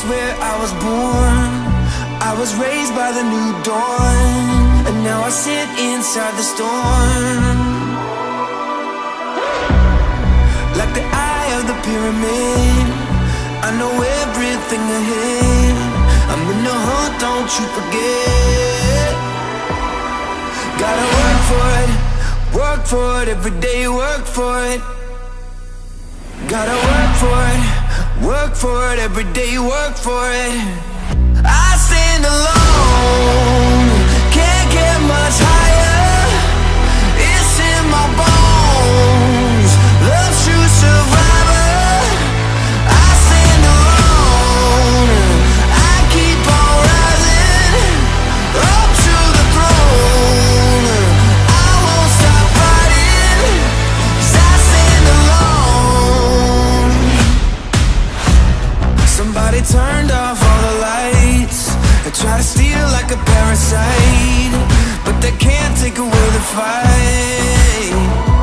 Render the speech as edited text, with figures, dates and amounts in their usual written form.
where I was born. I was raised by the new dawn, and now I sit inside the storm. Like the eye of the pyramid, I know everything ahead. I'm in the hunt, don't you forget. Gotta work for it, every day work for it. Gotta work for it, every day work for it. I stand alone, can't get much higher. It's in my bones, love's true survivor. I stand alone, I keep on rising up to the throne. I won't stop fighting, 'cause I stand alone. Somebody turned off all the lights. They try to steal like a parasite, but they can't take away the fight.